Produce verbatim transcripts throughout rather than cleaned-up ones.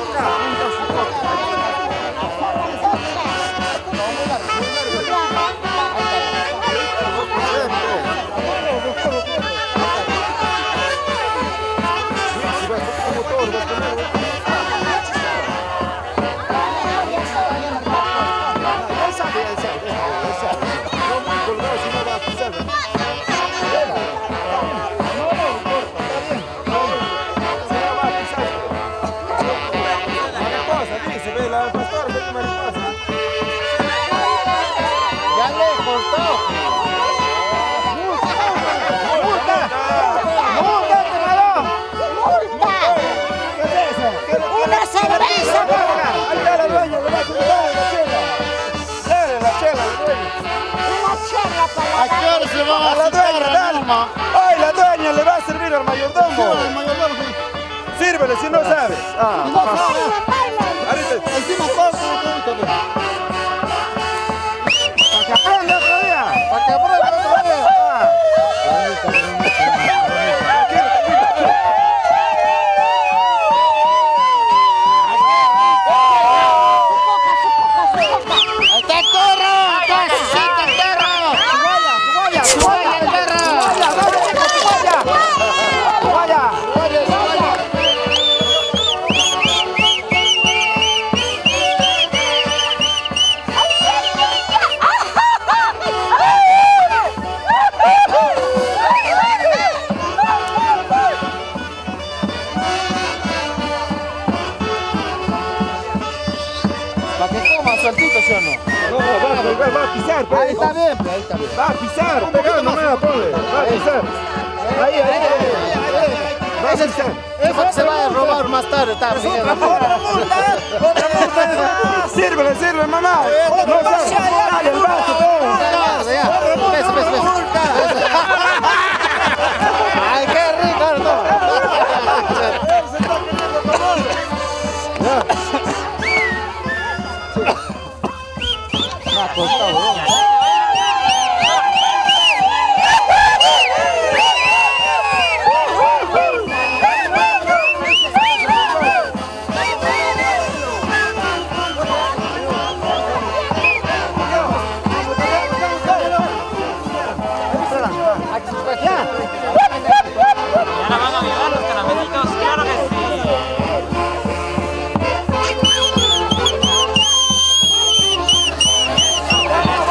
¿A qué hora se va a, a la dueña? Dale. ¡Ay, la dueña le va a servir al mayordomo! Sí, al mayordomo. Sírvele si no sabes. Ah, no sabes. Encima todo. Para que aprenda otro día. Para que aprenda otro día. Ah. Para que coma sueltito, ¿sí o no? No, va, va, va a pisar. Pues. Ahí está bien, ahí está bien. Va a pisar, pegado nomás, ponle. Va a pisar. Ahí, ahí, ahí. Va a pisar. Eso que se vaya a robar más tarde, está bien. ¡Otra multa! ¡Otra multa! ¡Sírvele, sírvele, mamá! ¡No, dale el vaso, todo! Beso, beso, beso. ¡Ay, qué rico! No. Me ha costado, ¿no? ¡Vamos!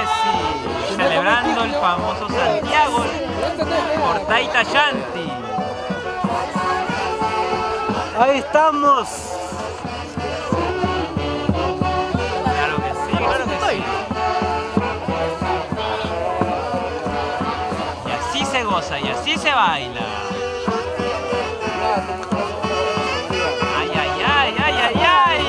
sí, celebrando el famoso Santiago por Taita Shanti. Ahí estamos. Claro que sí, claro que sí. Y así se goza, y así se baila. Ay, ay, ay, ay, ay, ay.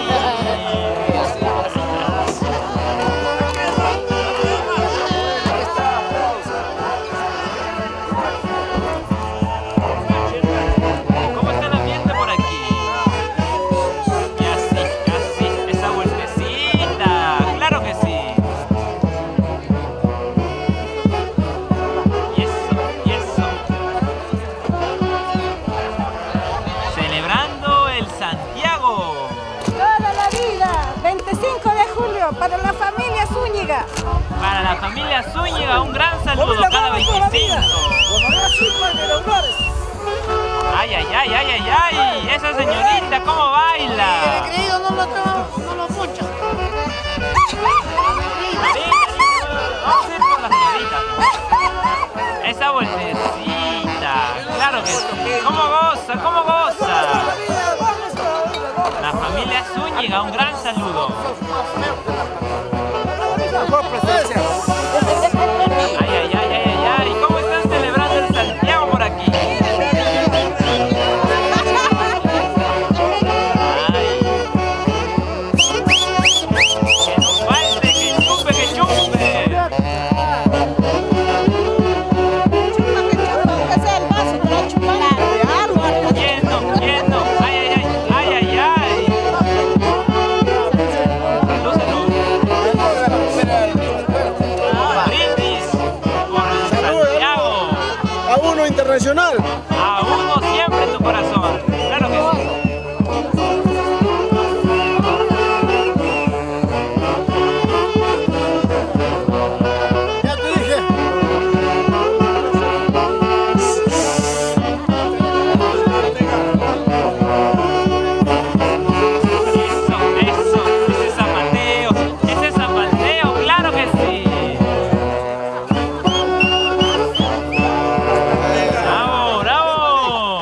¿Cómo está el ambiente por aquí? Y así, así, esa vueltecita. Claro que sí. Y eso, y eso. Celebrando el Santiago. Toda la vida, veinticinco de julio, para la familia Zúñiga. Para la familia Zúñiga, un gran saludo cada veinticinco. Ay, ay, ay, ay, ay, ay. Esa señorita, ¿cómo baila? Querido, no lo no lo poncha. Vamos a ir por la señorita. Esa vueltecita. Claro que sí. ¿Cómo goza? ¿Cómo goza? La familia Zúñiga, un gran saludo. Ay, ay, ay, ay, ay, ay. ¿Cómo están celebrando el Santiago por aquí? Ay. Que no falte, que chupe, que chupe. Lleno, lleno. Ay, ay, ay, ay, ay, ay. Salud, salud. Brindis por el Santiago. A uno internacional. A uno siempre en tu corazón. Claro que sí. Ya te dije. Eso, eso. Ese es San Mateo. Ese es San Mateo. Claro que sí. Bravo, bravo.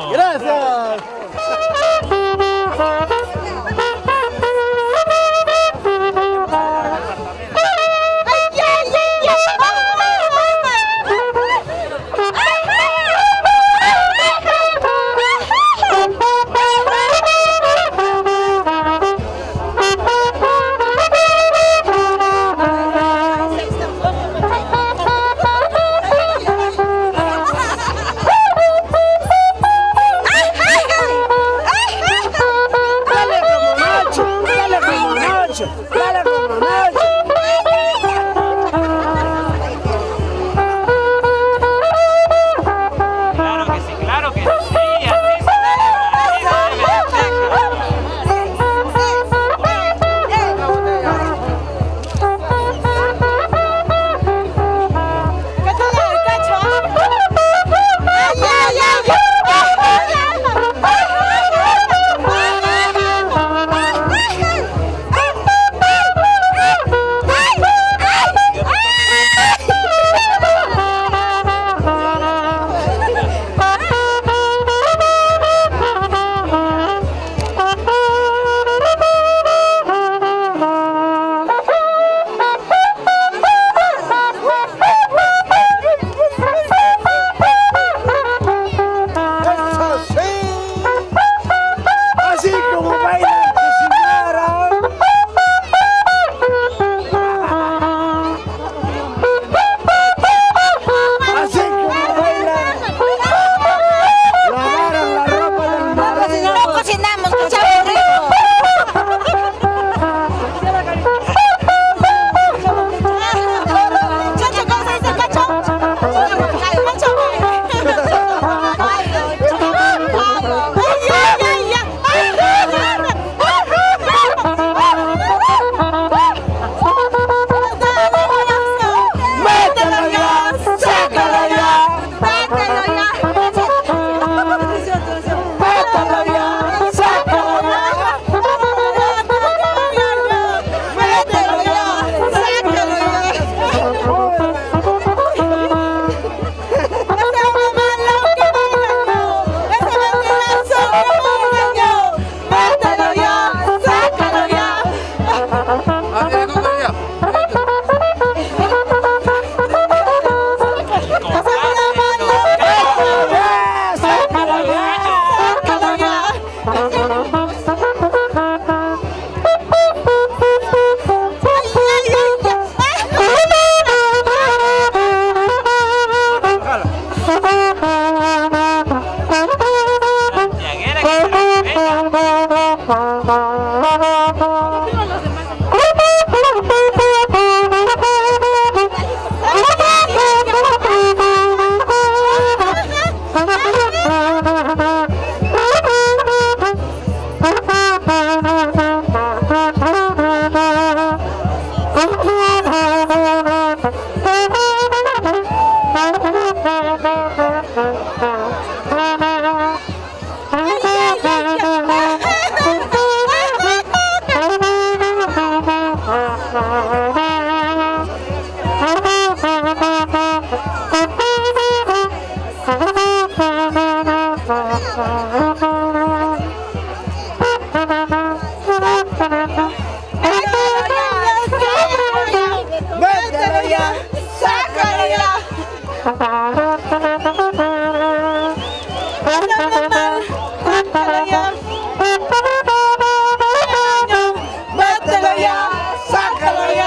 ¡Bátelo ya! ¡Sácalo ya!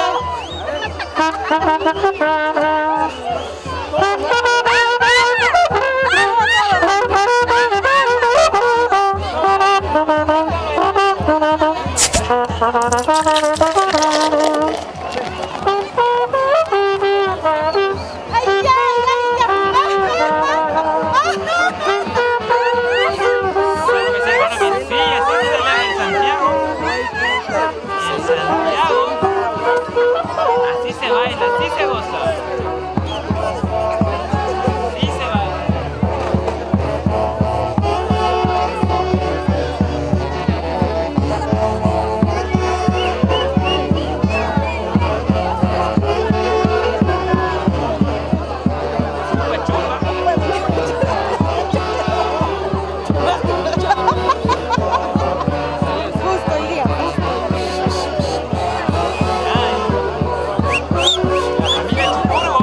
Así se baila, así se goza. Así se baila. Justo hoy día. La familia Chupurgo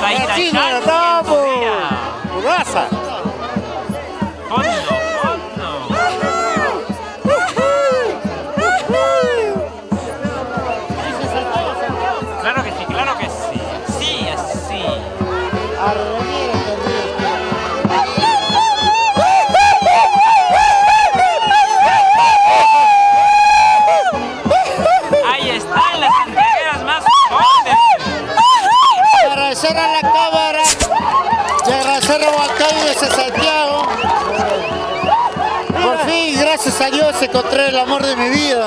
Taitachán, raza. Fondo, fondo. Claro que sí, claro que sí. Sí, así. Ahí están las santiagueras más jóvenes. Agradecer a la cámara y agradecer a Huancayo desde Santiago. Por fin, gracias a Dios, encontré el amor de mi vida.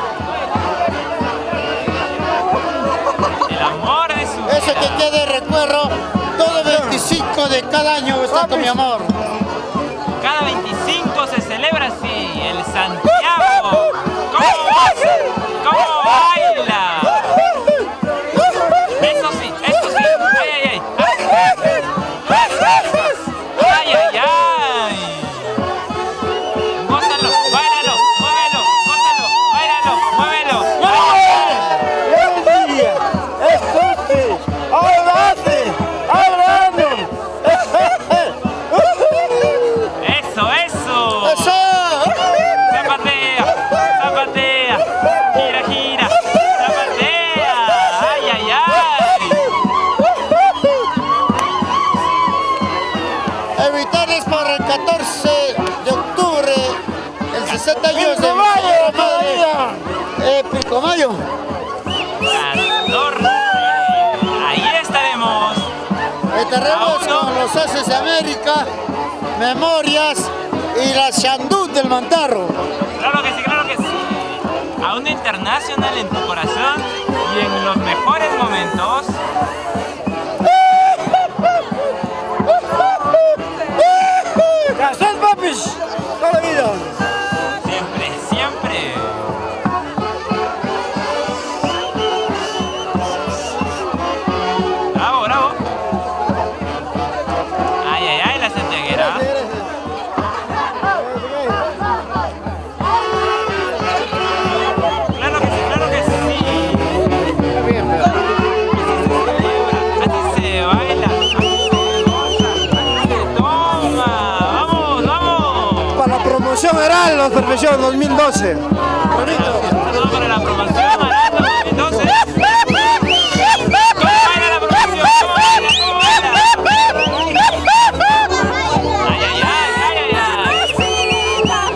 El amor de su vida. Eso que quede de recuerdo, todo veinticinco de cada año está con mi amor. Cada veinticinco se celebra así, el Santiago. ¿Cómo goza? ¿Cómo baila? Eso sí, eso sí. Ay, ay, ay. Ay, ay, ay. Gózalo, báilalo, muévelo, gózalo, báilalo, muévelo. ¡El día! ¡Es ¡ahora hace! ¡ahora ando! Eso, eso. ¡Eso! Zapatea, zapatea, gira, gira, zapatea. Ay, ay, ay. Evitarles para el catorce de octubre, el sesenta años de mi ¡Pilcomayo madre. Eh, Pilcomayo. catorce. Ahí estaremos. Estaremos Aún no. con los Haces de América, Memorias y la Xandú del Mantarro. Claro que sí, claro que sí. A un internacional en tu corazón y en los mejores momentos. ¡Casal, papis! ¡Toda la vida! Siempre, siempre. Bravo, bravo. Ay, ay, ay, la santiaguera. Claro que sí, claro que sí. Así se baila, así se goza, así se toma. Vamos, vamos. Para la promoción Heraldo Perfección dos mil doce. Saludos para la promoción Heraldo dos mil doce. ¿Cómo baila la promoción? ¿Cómo baila? ¿Cómo baila? Ay, ay, ay, ay, ay, ay.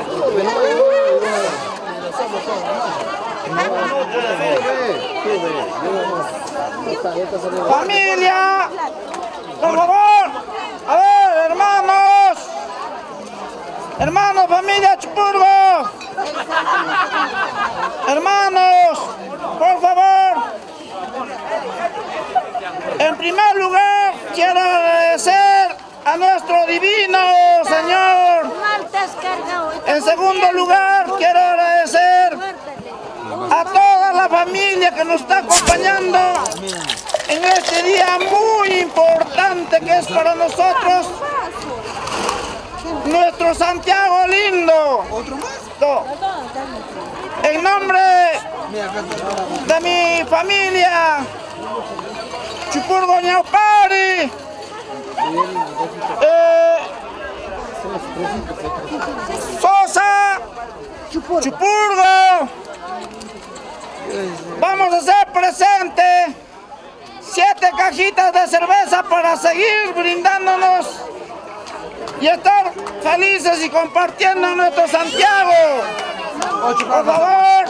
Familia, por favor, a ver, hermanos, hermanos, familia Chupurgo, hermanos, por favor, en primer lugar, quiero agradecer a nuestro divino Señor. En segundo lugar, quiero agradecer a toda la familia que nos está acompañando en este día muy importante que es para nosotros, nuestro Santiago lindo. En nombre de mi familia Chupurgo Ñaupari, eh, Sosa, Chupurgo, vamos a hacer presente siete cajitas de cerveza para seguir brindándonos y estar felices y compartiendo nuestro Santiago. Por favor,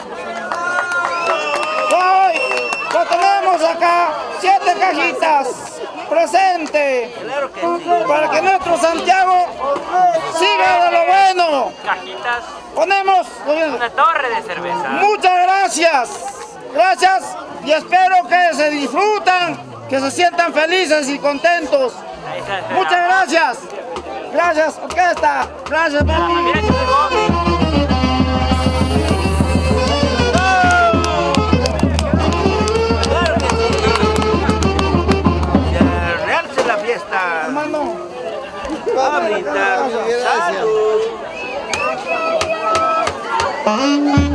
hoy lo tenemos acá, siete cajitas presente para que nuestro Santiago siga de lo bueno. Cajitas, Ponemos una torre de cerveza. muchas gracias, gracias y espero que se disfrutan, que se sientan felices y contentos. Ahí está, está. Muchas gracias, gracias orquesta, gracias papi. Mira, Chupurgo. La fiesta, Hermano, a brindar salud.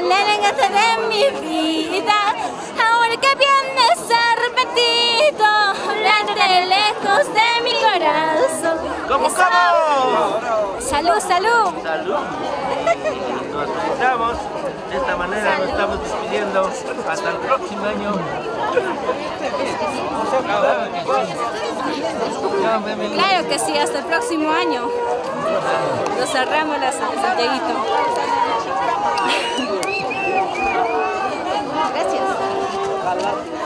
renegado de mi vida. Ahora que vienes arrepentido, hablarte lejos de mi corazón. ¿Cómo, Eso. cómo? Salud, salud. Salud. Nos felicitamos. De esta manera nos estamos despidiendo. Hasta el próximo año. Claro que sí, hasta el próximo año. Nos cerramos la Santiaguito. Gracias.